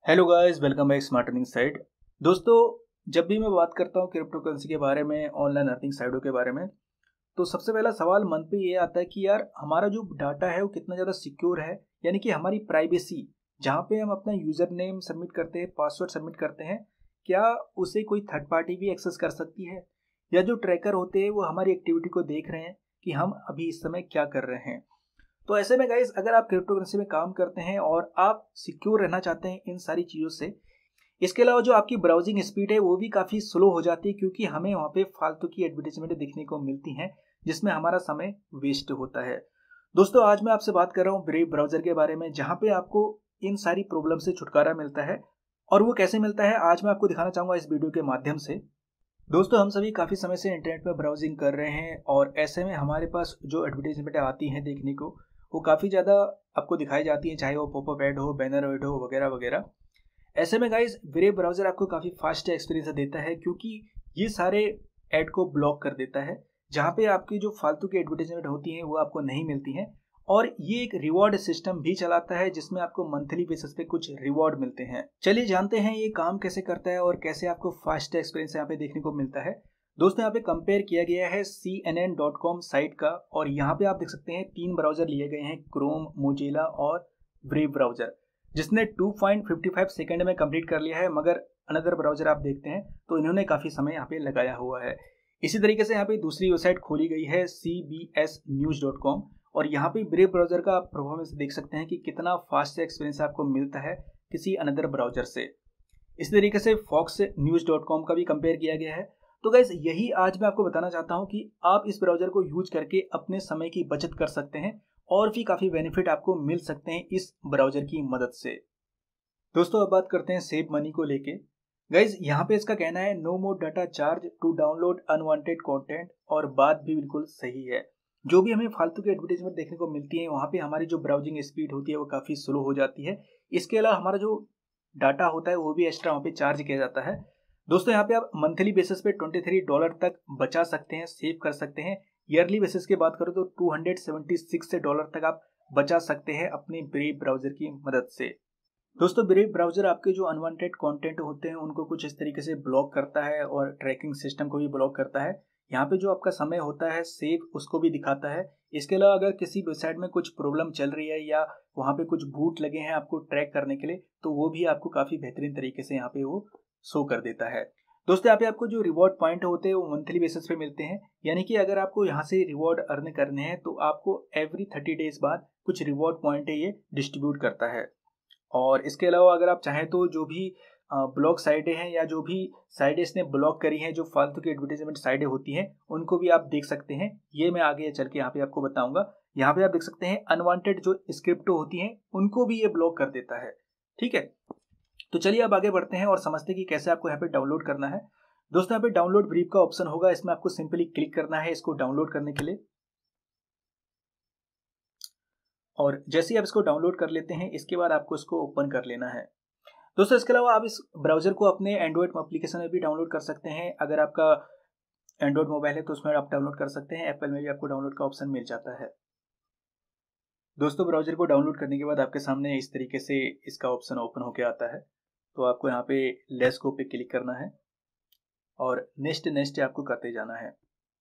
Hello guys, welcome back smart earning site. दोस्तों, जब भी मैं बात करता हूँ क्रिप्टो करेंसी के बारे में, ऑनलाइन अर्निंग साइटों के बारे में, तो सबसे पहला सवाल मन पे ये आता है कि यार हमारा जो डाटा है वो कितना ज़्यादा सिक्योर है। यानी कि हमारी प्राइवेसी, जहाँ पे हम अपना यूज़र नेम सबमिट करते हैं, पासवर्ड सबमिट करते हैं, क्या उसे कोई थर्ड पार्टी भी एक्सेस कर सकती है? या जो ट्रैकर होते हैं वो हमारी एक्टिविटी को देख रहे हैं कि हम अभी इस समय क्या कर रहे हैं? तो ऐसे में गाइस, अगर आप क्रिप्टो करेंसी में काम करते हैं और आप सिक्योर रहना चाहते हैं इन सारी चीज़ों से, इसके अलावा जो आपकी ब्राउजिंग स्पीड है वो भी काफ़ी स्लो हो जाती है, क्योंकि हमें वहाँ पे फालतू की एडवर्टीजमेंट देखने को मिलती हैं जिसमें हमारा समय वेस्ट होता है। दोस्तों, आज मैं आपसे बात कर रहा हूँ ब्रेव ब्राउज़र के बारे में, जहाँ पे आपको इन सारी प्रॉब्लम से छुटकारा मिलता है। और वो कैसे मिलता है, आज मैं आपको दिखाना चाहूँगा इस वीडियो के माध्यम से। दोस्तों, हम सभी काफ़ी समय से इंटरनेट पर ब्राउजिंग कर रहे हैं और ऐसे में हमारे पास जो एडवर्टीजमेंट आती हैं देखने को, वो काफ़ी ज़्यादा आपको दिखाई जाती हैं, चाहे वो पॉपअप ऐड हो, बैनर ऐड हो, वगैरह वगैरह। ऐसे में गाइस, ब्रेव ब्राउज़र आपको काफ़ी फास्ट एक्सपीरियंस देता है, क्योंकि ये सारे ऐड को ब्लॉक कर देता है। जहाँ पे आपकी जो फालतू की एडवर्टीजमेंट होती हैं वो आपको नहीं मिलती हैं। और ये एक रिवॉर्ड सिस्टम भी चलाता है, जिसमें आपको मंथली बेसिस पे कुछ रिवॉर्ड मिलते हैं। चलिए जानते हैं ये काम कैसे करता है और कैसे आपको फास्ट एक्सपीरियंस यहाँ पे देखने को मिलता है। दोस्तों, यहाँ पे कंपेयर किया गया है CNN.com साइट का, और यहाँ पे आप देख सकते हैं 3 ब्राउज़र लिए गए हैं, क्रोम, मोजिला और ब्रेव ब्राउज़र, जिसने 2.55 सेकंड में कंप्लीट कर लिया है। मगर अनदर ब्राउज़र आप देखते हैं तो इन्होंने काफ़ी समय यहाँ पे लगाया हुआ है। इसी तरीके से यहाँ पे दूसरी वेबसाइट खोली गई है CBSnews.com, और यहाँ पे ब्रेव ब्राउज़र का आप परफॉर्मेंस देख सकते हैं कि कितना फास्ट एक्सपीरियंस आपको मिलता है किसी अनदर ब्राउज़र से। इसी तरीके से foxnews.com का भी कंपेयर किया गया है। तो गाइस, यही आज मैं आपको बताना चाहता हूँ कि आप इस ब्राउज़र को यूज करके अपने समय की बचत कर सकते हैं और भी काफ़ी बेनिफिट आपको मिल सकते हैं इस ब्राउज़र की मदद से। दोस्तों, अब बात करते हैं सेव मनी को लेके। गाइज, यहाँ पे इसका कहना है no more data charge to download unwanted content, और बात भी बिल्कुल सही है। जो भी हमें फालतू की एडवर्टीजमेंट देखने को मिलती है, वहाँ पे हमारी जो ब्राउजिंग स्पीड होती है वो काफ़ी स्लो हो जाती है। इसके अलावा हमारा जो डाटा होता है वो भी एक्स्ट्रा वहाँ पे चार्ज किया जाता है। दोस्तों, यहाँ पे आप मंथली बेसिस पे $23 तक बचा सकते हैं, सेव कर सकते हैं। ईयरली बेसिस की बात करो तो $276 तक आप बचा सकते हैं अपने ब्रेव ब्राउज़र की मदद से। दोस्तों, ब्रेव ब्राउज़र आपके जो अनवांटेड कंटेंट होते हैं उनको कुछ इस तरीके से ब्लॉक करता है और ट्रैकिंग सिस्टम को भी ब्लॉक करता है। यहाँ पे जो आपका समय होता है सेव, उसको भी दिखाता है। इसके अलावा अगर किसी वेबसाइट में कुछ प्रॉब्लम चल रही है या वहाँ पे कुछ बूट लगे हैं आपको ट्रैक करने के लिए, तो वो भी आपको काफ़ी बेहतरीन तरीके से यहाँ पे वो शो कर देता है। दोस्तों, यहाँ पे आपको जो रिवॉर्ड पॉइंट होते हैं वो मंथली बेसिस पे मिलते हैं। यानी कि अगर आपको यहाँ से रिवॉर्ड अर्न करने हैं तो आपको एवरी 30 डेज बाद कुछ रिवॉर्ड पॉइंट है ये डिस्ट्रीब्यूट करता है। और इसके अलावा अगर आप चाहें तो जो भी ब्लॉक साइटें हैं या जो भी साइटें इसने ब्लॉक करी हैं, जो फालतू की एडवर्टीजमेंट साइटें होती हैं, उनको भी आप देख सकते हैं। ये मैं आगे चल के यहाँ पे आपको बताऊंगा। यहाँ पे आप देख सकते हैं अनवांटेड जो स्क्रिप्ट होती हैं उनको भी ये ब्लॉक कर देता है। ठीक है, तो चलिए अब आगे बढ़ते हैं और समझते हैं कि कैसे आपको यहाँ पे डाउनलोड करना है। दोस्तों, यहाँ पे डाउनलोड ब्रीफ का ऑप्शन होगा, इसमें आपको सिंपली क्लिक करना है इसको डाउनलोड करने के लिए। और जैसे ही आप इसको डाउनलोड कर लेते हैं, इसके बाद आपको इसको ओपन कर लेना है। दोस्तों, इसके अलावा आप इस ब्राउज़र को अपने एंड्रॉयड एप्लीकेशन में भी डाउनलोड कर सकते हैं। अगर आपका एंड्रॉयड मोबाइल है तो उसमें आप डाउनलोड कर सकते हैं। एप्पल में भी आपको डाउनलोड का ऑप्शन मिल जाता है। दोस्तों, ब्राउज़र को डाउनलोड करने के बाद आपके सामने इस तरीके से इसका ऑप्शन ओपन होकर आता है। तो आपको यहाँ पे लेट्स गो पे क्लिक करना है और नेक्स्ट नेक्स्ट आपको करते जाना है।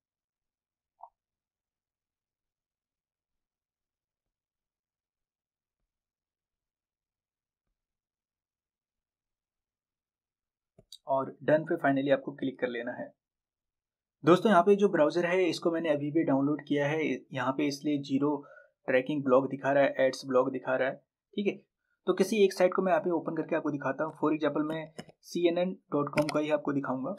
और डन पे फाइनली आपको क्लिक कर लेना है। दोस्तों, यहाँ पे जो ब्राउज़र है इसको मैंने अभी भी डाउनलोड किया है। यहाँ पे इसलिए जीरो ट्रैकिंग ब्लॉक दिखा रहा है, एड्स ब्लॉक दिखा रहा है। ठीक है, तो किसी एक साइट को मैं यहाँ पे ओपन करके आपको दिखाता हूँ। फॉर एग्जाम्पल, मैं CNN.com का ही आपको दिखाऊंगा।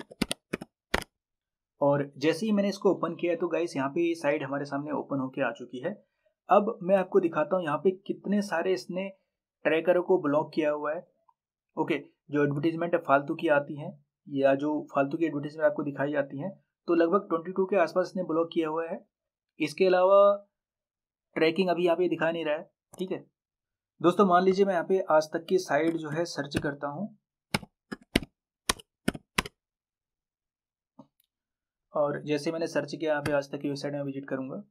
और जैसे ही मैंने इसको ओपन किया तो गाइस, यहाँ पे ये साइट हमारे सामने ओपन होके आ चुकी है। अब मैं आपको दिखाता हूँ यहाँ पे कितने सारे इसने ट्रैकरों को ब्लॉक किया हुआ है। ओके, जो एडवर्टीजमेंट फालतू की आती हैं या जो फालतू की एडवर्टीजमेंट आपको दिखाई जाती हैं, तो लगभग 22 के आसपास इसने ब्लॉक किया हुआ है। इसके अलावा ट्रैकिंग अभी यहाँ पे दिखा नहीं रहा है। ठीक है दोस्तों, मान लीजिए मैं यहाँ पे आज तक की साइट जो है सर्च करता हूँ, और जैसे मैंने सर्च किया यहाँ पे आज तक की वेबसाइट में विजिट करूंगा।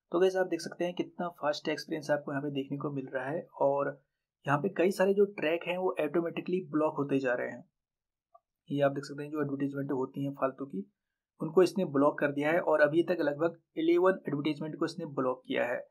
तो गाइस आप देख सकते हैं कितना फास्ट एक्सपीरियंस आपको यहाँ पे देखने को मिल रहा है और यहाँ पे कई सारे जो ट्रैक हैं वो ऑटोमेटिकली ब्लॉक होते जा रहे हैं। ये आप देख सकते हैं जो एडवर्टीजमेंट होती हैं फालतू की, उनको इसने ब्लॉक कर दिया है और अभी तक लगभग 11 एडवर्टीजमेंट को इसने ब्लॉक किया है।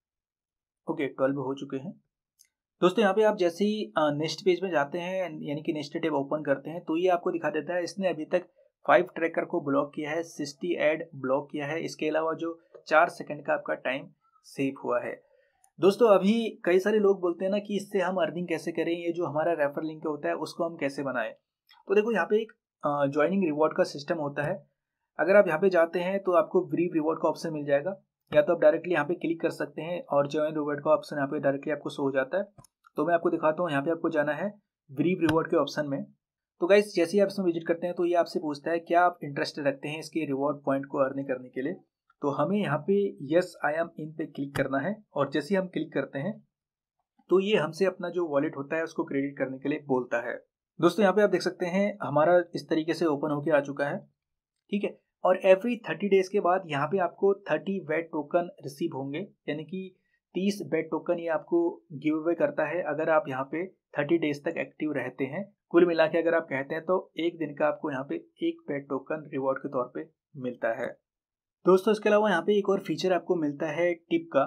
ओके, 12 हो चुके हैं। दोस्तों यहाँ पे आप जैसे ही नेक्स्ट पेज में जाते हैं यानी कि नेक्स्ट टैब ओपन करते हैं तो ये आपको दिखा देता है इसने अभी तक 5 ट्रैकर को ब्लॉक किया है, 60 ऐड ब्लॉक किया है, इसके अलावा जो 4 सेकंड का आपका टाइम सेव हुआ है। दोस्तों अभी कई सारे लोग बोलते हैं ना कि इससे हम अर्निंग कैसे करें, ये जो हमारा रेफर लिंक होता है उसको हम कैसे बनाएं। तो देखो यहाँ पे एक ज्वाइनिंग रिवॉर्ड का सिस्टम होता है। अगर आप यहाँ पे जाते हैं तो आपको ब्रीफ रिवॉर्ड का ऑप्शन मिल जाएगा, या तो आप डायरेक्टली यहाँ पे क्लिक कर सकते हैं और ज्वाइन रिवॉर्ड का ऑप्शन यहाँ पे डायरेक्टली आपको शो हो जाता है। तो मैं आपको दिखाता हूँ, यहाँ पे आपको जाना है ब्रीफ रिवॉर्ड के ऑप्शन में। तो गाइस जैसे ही आप इसमें विजिट करते हैं तो ये आपसे पूछता है क्या आप इंटरेस्ट रखते हैं इसके रिवॉर्ड पॉइंट को अर्निंग करने के लिए। तो हमें यहाँ पे यस आई एम इन पे क्लिक करना है और जैसे ही हम क्लिक करते हैं तो ये हमसे अपना जो वॉलेट होता है उसको क्रेडिट करने के लिए बोलता है। दोस्तों यहाँ पे आप देख सकते हैं हमारा इस तरीके से ओपन होके आ चुका है, ठीक है। और एवरी 30 डेज के बाद यहाँ पे आपको 30 वेट टोकन रिसीव होंगे, यानी कि 30 वेट टोकन ये आपको गिव अवे करता है अगर आप यहाँ पे 30 डेज तक एक्टिव रहते हैं। कुल मिला के अगर आप कहते हैं तो एक दिन का आपको यहाँ पे एक वेट टोकन रिवॉर्ड के तौर पे मिलता है। दोस्तों इसके अलावा यहाँ पे एक और फीचर आपको मिलता है टिप का।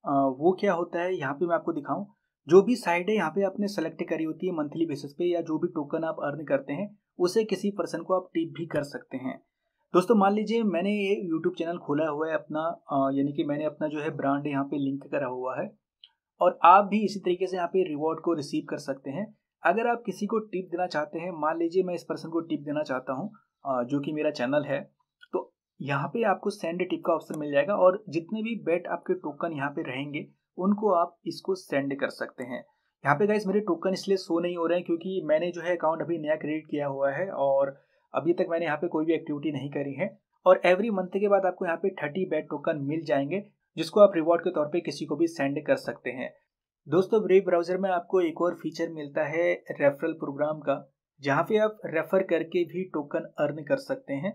वो क्या होता है यहाँ पे मैं आपको दिखाऊं। जो भी साइड है यहाँ पे आपने सेलेक्ट करी होती है मंथली बेसिस पे, या जो भी टोकन आप अर्न करते हैं उसे किसी पर्सन को आप टिप भी कर सकते हैं। दोस्तों मान लीजिए मैंने ये यूट्यूब चैनल खोला हुआ है अपना, यानी कि मैंने अपना जो है ब्रांड यहाँ पे लिंक करा हुआ है और आप भी इसी तरीके से यहाँ पे रिवॉर्ड को रिसीव कर सकते हैं। अगर आप किसी को टिप देना चाहते हैं, मान लीजिए मैं इस पर्सन को टिप देना चाहता हूँ जो कि मेरा चैनल है, तो यहाँ पे आपको सेंड टिप का ऑप्शन मिल जाएगा और जितने भी बेट आपके टोकन यहाँ पे रहेंगे उनको आप इसको सेंड कर सकते हैं। यहाँ पे गाइस मेरे टोकन इसलिए शो नहीं हो रहे हैं क्योंकि मैंने जो है अकाउंट अभी नया क्रिएट किया हुआ है और अभी तक मैंने यहाँ पे कोई भी एक्टिविटी नहीं करी है। और एवरी मंथ के बाद आपको यहाँ पे 30 बेट टोकन मिल जाएंगे जिसको आप रिवॉर्ड के तौर पे किसी को भी सेंड कर सकते हैं। दोस्तों ब्रेव ब्राउजर में आपको एक और फीचर मिलता है रेफरल प्रोग्राम का, जहाँ पे आप रेफर करके भी टोकन अर्न कर सकते हैं।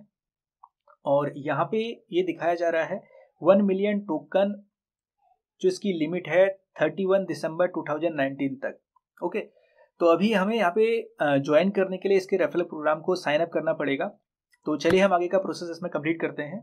और यहाँ पे ये दिखाया जा रहा है 1 मिलियन टोकन जो इसकी लिमिट है 31 दिसंबर 2019 तक। ओके, तो अभी हमें यहाँ पे ज्वाइन करने के लिए इसके रेफरल प्रोग्राम को साइन अप करना पड़ेगा। तो चलिए हम आगे का प्रोसेस इसमें कंप्लीट करते हैं।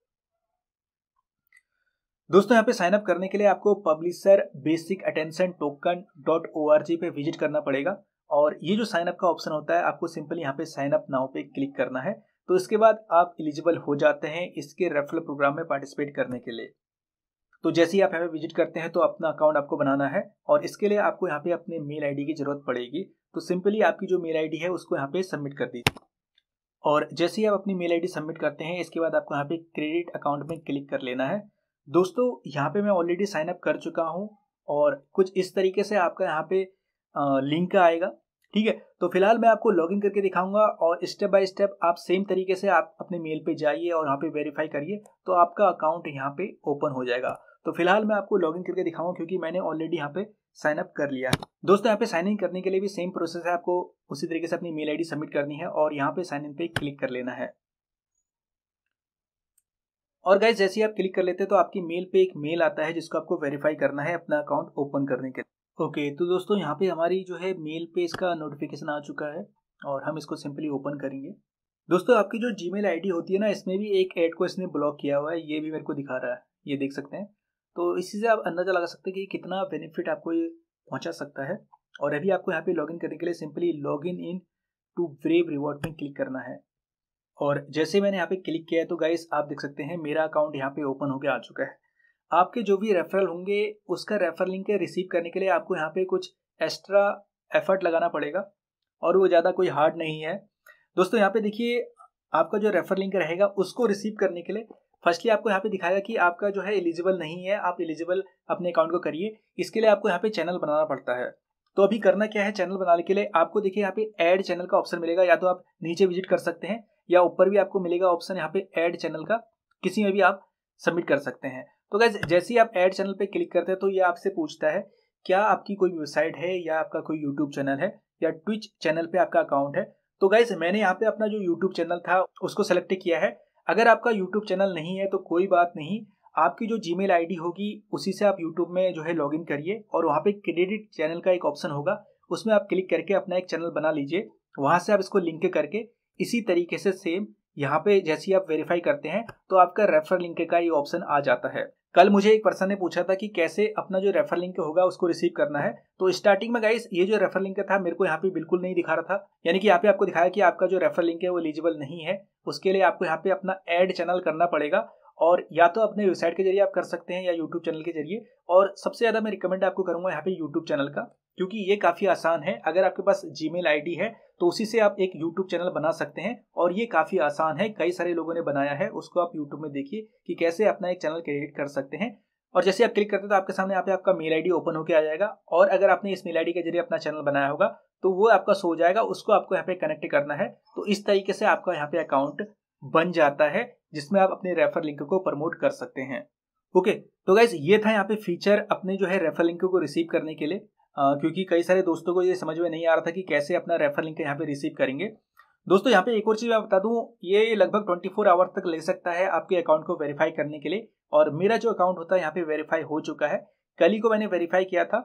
दोस्तों यहाँ पे साइन अप करने के लिए आपको publisher basic attention token .org पे विजिट करना पड़ेगा और ये जो साइन अप का ऑप्शन होता है आपको सिंपली यहाँ पे साइन अप नाउ पे क्लिक करना है। तो इसके बाद आप एलिजिबल हो जाते हैं इसके रेफरल प्रोग्राम में पार्टिसिपेट करने के लिए। तो जैसे ही आप यहाँ पे विजिट करते हैं तो अपना अकाउंट आपको बनाना है और इसके लिए आपको यहाँ पे अपने मेल आईडी की जरूरत पड़ेगी। तो सिंपली आपकी जो मेल आईडी है उसको यहाँ पे सबमिट कर दीजिए और जैसे ही आप अपनी मेल आईडी सबमिट करते हैं इसके बाद आपको यहाँ पे क्रेडिट अकाउंट में क्लिक कर लेना है। दोस्तों यहाँ पे मैं ऑलरेडी साइन अप कर चुका हूँ और कुछ इस तरीके से आपका यहाँ पे लिंक आएगा, ठीक है। तो फिलहाल मैं आपको लॉगिन करके दिखाऊंगा और स्टेप बाय स्टेप आप सेम तरीके से आप अपने मेल पे जाइए और यहाँ पे वेरीफाई करिए तो आपका अकाउंट यहाँ पे ओपन हो जाएगा। तो फिलहाल मैं आपको लॉगिन करके दिखाऊंगा क्योंकि मैंने ऑलरेडी यहाँ पे साइन अप कर लिया है। दोस्तों यहाँ पे साइन इन करने के लिए भी सेम प्रोसेस है, आपको उसी तरीके से अपनी मेल आईडी सबमिट करनी है और यहाँ पे साइन इन पे क्लिक कर लेना है। और गाइस जैसे ही आप क्लिक कर लेते हैं तो आपकी मेल पे एक मेल आता है जिसको आपको वेरीफाई करना है अपना अकाउंट ओपन करने के लिए। ओके, तो दोस्तों यहाँ पे हमारी जो है मेल पे इसका नोटिफिकेशन आ चुका है और हम इसको सिंपली ओपन करेंगे। दोस्तों आपकी जो जीमेल आईडी होती है ना, इसमें भी एक ऐड को इसने ब्लॉक किया हुआ है, ये भी मेरे को दिखा रहा है, ये देख सकते हैं। तो इसी से आप अंदाजा लगा सकते हैं कि कितना बेनिफिट आपको ये पहुंचा सकता है। और अभी आपको यहाँ पे लॉगिन करने के लिए simply login in to Brave reward में क्लिक करना है और जैसे मैंने यहाँ पे क्लिक किया है तो गाइस आप देख सकते हैं मेरा अकाउंट यहाँ पे ओपन होके आ चुका है। आपके जो भी रेफरल होंगे उसका रेफरल लिंक रिसीव करने के लिए आपको यहाँ पे कुछ एक्स्ट्रा एफर्ट लगाना पड़ेगा और वो ज़्यादा कोई हार्ड नहीं है। दोस्तों यहाँ पे देखिए आपका जो रेफर लिंक रहेगा उसको रिसीव करने के लिए फर्स्टली आपको यहाँ पे दिखाएगा कि आपका जो है एलिजिबल नहीं है, आप एलिजिबल अपने अकाउंट को करिए। इसके लिए आपको यहाँ पे चैनल बनाना पड़ता है। तो अभी करना क्या है, चैनल बनाने के लिए आपको देखिए यहाँ पे ऐड चैनल का ऑप्शन मिलेगा, या तो आप नीचे विजिट कर सकते हैं या ऊपर भी आपको मिलेगा ऑप्शन यहाँ पे ऐड चैनल का, किसी में भी आप सबमिट कर सकते हैं। तो गाइस जैसे ही आप ऐड चैनल पे क्लिक करते हैं तो ये आपसे पूछता है क्या आपकी कोई वेबसाइट है या आपका कोई यूट्यूब चैनल है या ट्विच चैनल पे आपका अकाउंट है। तो गाइस मैंने यहाँ पे अपना जो यूट्यूब चैनल था उसको सेलेक्ट किया है। अगर आपका यूट्यूब चैनल नहीं है तो कोई बात नहीं, आपकी जो जीमेल आईडी होगी उसी से आप यूट्यूब में जो है लॉगिन करिए और वहाँ पे क्रेडिट चैनल का एक ऑप्शन होगा, उसमें आप क्लिक करके अपना एक चैनल बना लीजिए। वहाँ से आप इसको लिंक करके इसी तरीके से सेम यहाँ पे जैसे ही आप वेरीफाई करते हैं तो आपका रेफर लिंक का ये ऑप्शन आ जाता है। कल मुझे एक पर्सन ने पूछा था कि कैसे अपना जो रेफर लिंक होगा उसको रिसीव करना है। तो स्टार्टिंग में गाइस ये जो रेफर लिंक था मेरे को यहाँ पे बिल्कुल नहीं दिखा रहा था, यानी कि यहाँ पे आपको दिखाया कि आपका जो रेफर लिंक है वो एलिजिबल नहीं है। उसके लिए आपको यहाँ पे अपना ऐड चैनल करना पड़ेगा और या तो अपने वेबसाइट के जरिए आप कर सकते हैं या यूट्यूब चैनल के जरिए। और सबसे ज़्यादा मैं रिकमेंड आपको करूँगा यहाँ पे यूट्यूब चैनल का, क्योंकि ये काफ़ी आसान है। अगर आपके पास जीमेल आईडी है तो उसी से आप एक यूट्यूब चैनल बना सकते हैं और ये काफ़ी आसान है, कई सारे लोगों ने बनाया है, उसको आप यूट्यूब में देखिए कि कैसे अपना एक चैनल क्रिएट कर सकते हैं। और जैसे आप क्लिक करते हैं तो आपके सामने यहाँ पे आपका मेल आईडी ओपन होकर आ जाएगा और अगर आपने इस मेल आईडी के जरिए अपना चैनल बनाया होगा तो वो आपका शो हो जाएगा, उसको आपको यहाँ पे कनेक्ट करना है। तो इस तरीके से आपका यहाँ पे अकाउंट बन जाता है जिसमें आप अपने रेफर लिंक को प्रमोट कर सकते हैं। ओके, तो गाइज ये था यहाँ पे फीचर अपने जो है रेफर लिंक को रिसीव करने के लिए, क्योंकि कई सारे दोस्तों को ये समझ में नहीं आ रहा था कि कैसे अपना रेफर लिंक यहाँ पे रिसीव करेंगे। दोस्तों यहाँ पे एक और चीज़ मैं बता दूं, ये लगभग 24 आवर तक ले सकता है आपके अकाउंट को वेरीफाई करने के लिए। और मेरा जो अकाउंट होता है यहाँ पे वेरीफाई हो चुका है, कल ही को मैंने वेरीफाई किया था।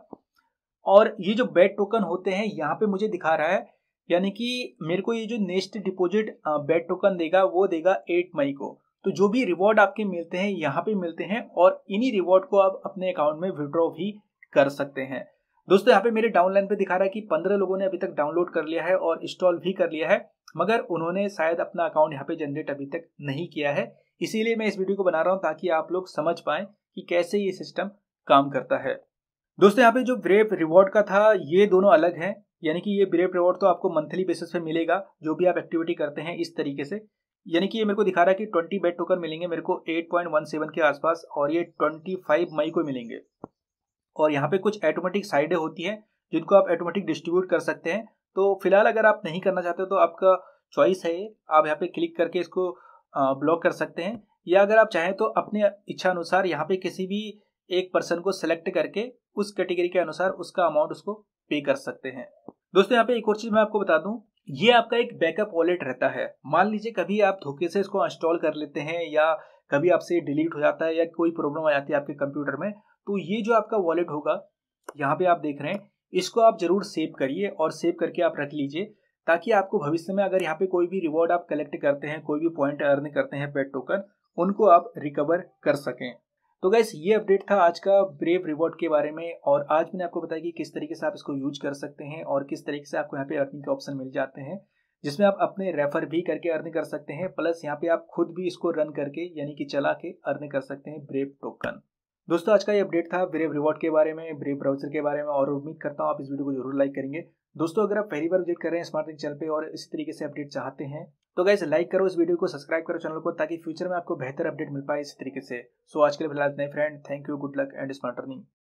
और ये जो बेट टोकन होते हैं यहाँ पे मुझे दिखा रहा है, यानी कि मेरे को ये जो नेक्स्ट डिपॉजिट बेट टोकन देगा वो देगा 8 मई को। तो जो भी रिवॉर्ड आपके मिलते हैं यहाँ पे मिलते हैं और इन्हीं रिवॉर्ड को आप अपने अकाउंट में विड्रॉ भी कर सकते हैं। दोस्तों यहाँ पे मेरे डाउनलाइन पे दिखा रहा है कि 15 लोगों ने अभी तक डाउनलोड कर लिया है और इंस्टॉल भी कर लिया है, मगर उन्होंने शायद अपना अकाउंट यहाँ पे जनरेट अभी तक नहीं किया है। इसीलिए मैं इस वीडियो को बना रहा हूँ ताकि आप लोग समझ पाएं कि कैसे ये सिस्टम काम करता है। दोस्तों यहाँ पे जो ब्रेव रिवॉर्ड का था ये दोनों अलग हैं, यानी कि ये ब्रेव रिवॉर्ड तो आपको मंथली बेसिस पे मिलेगा जो भी आप एक्टिविटी करते हैं इस तरीके से। यानी कि ये मेरे को दिखा रहा है कि 20 बेट टोकन मिलेंगे मेरे को 8.17 के आसपास और ये 25 मई को मिलेंगे। और यहाँ पे कुछ ऑटोमेटिक साइडें होती हैं जिनको आप ऑटोमेटिक डिस्ट्रीब्यूट कर सकते हैं। तो फिलहाल अगर आप नहीं करना चाहते तो आपका चॉइस है, आप यहाँ पे क्लिक करके इसको ब्लॉक कर सकते हैं, या अगर आप चाहें तो अपने इच्छा अनुसार यहाँ पे किसी भी एक पर्सन को सिलेक्ट करके उस कैटेगरी के अनुसार उसका अमाउंट उसको पे कर सकते हैं। दोस्तों यहाँ पे एक और चीज मैं आपको बता दूं, ये आपका एक बैकअप वॉलेट रहता है। मान लीजिए कभी आप धोखे से इसको इंस्टॉल कर लेते हैं या कभी आपसे डिलीट हो जाता है या कोई प्रॉब्लम आ जाती है आपके कंप्यूटर में, तो ये जो आपका वॉलेट होगा यहाँ पे आप देख रहे हैं, इसको आप जरूर सेव करिए और सेव करके आप रख लीजिए, ताकि आपको भविष्य में अगर यहाँ पे कोई भी रिवॉर्ड आप कलेक्ट करते हैं, कोई भी पॉइंट अर्न करते हैं पेड टोकन, उनको आप रिकवर कर सकें। तो गाइस ये अपडेट था आज का ब्रेव रिवॉर्ड के बारे में, और आज मैंने आपको बताया कि किस तरीके से आप इसको यूज कर सकते हैं और किस तरीके से आपको यहाँ पे अर्निंग के ऑप्शन मिल जाते हैं, जिसमें आप अपने रेफर भी करके अर्न कर सकते हैं, प्लस यहाँ पे आप खुद भी इसको रन करके यानी कि चला के अर्न कर सकते हैं ब्रेव टोकन। दोस्तों आज का ये अपडेट था ब्रेव रिवॉर्ड के बारे में, ब्रेव ब्राउजर के बारे में, और उम्मीद करता हूँ आप इस वीडियो को जरूर लाइक करेंगे। दोस्तों अगर आप पहली बार विजिट कर रहे हैं स्मार्ट चैनल पे और इस तरीके से अपडेट चाहते हैं तो गाइस लाइक करो इस वीडियो को, सब्सक्राइब करो चैनल को, ताकि फ्यूचर में आपको बेहतर अपडेट मिल पाए इस तरीके से। सो आज के लिए फिलहाल इतना ही friend, thank you, good luck and smart earning.